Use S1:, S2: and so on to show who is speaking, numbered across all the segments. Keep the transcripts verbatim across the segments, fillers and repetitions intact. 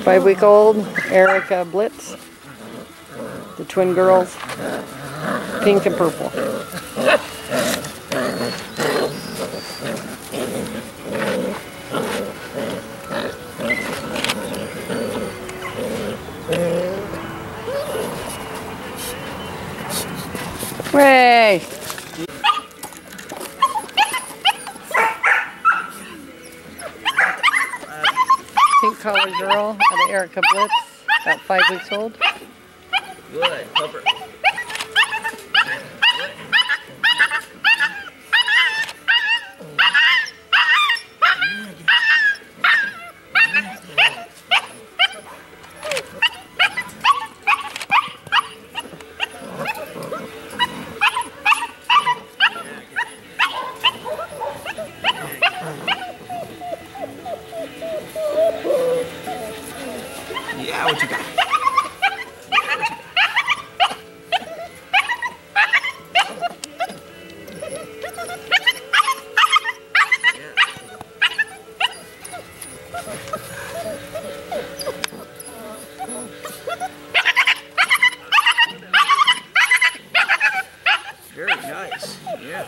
S1: Five-week-old Erika, Blitz. The twin girls, pink and purple. Hooray! Pink collar girl out of Erika Blitz, about five weeks old.
S2: Good, cover. Yeah, what you got? Very nice. Yeah.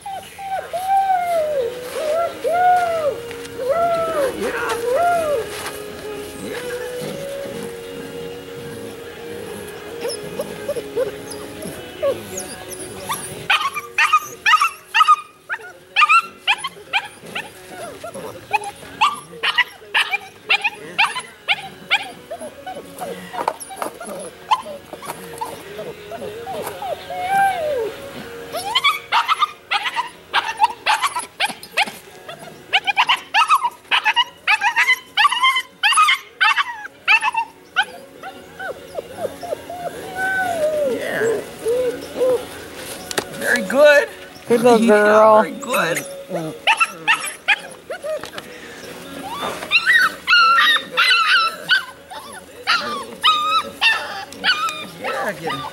S2: Very good.
S1: Good little girl.
S2: Yeah, very good.
S1: Mm.
S2: Yeah, get him.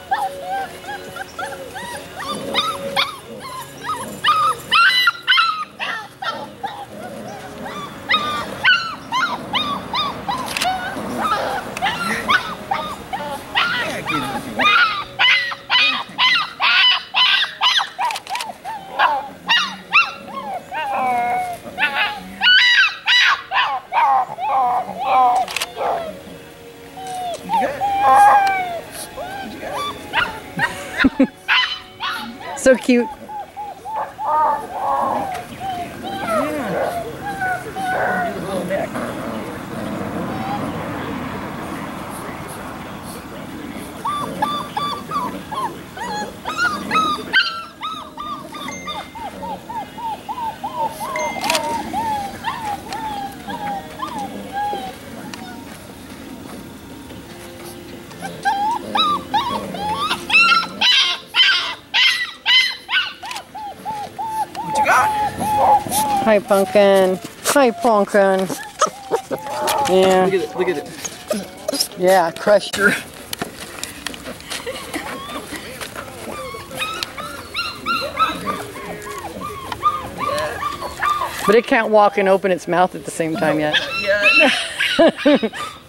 S2: Yeah, get him.
S1: So cute. Hi, Pumpkin. Hi, Pumpkin. Yeah.
S2: Look at it. Look at it.
S1: Yeah, crushed her. But it can't walk and open its mouth at the same time yet.
S2: Yeah.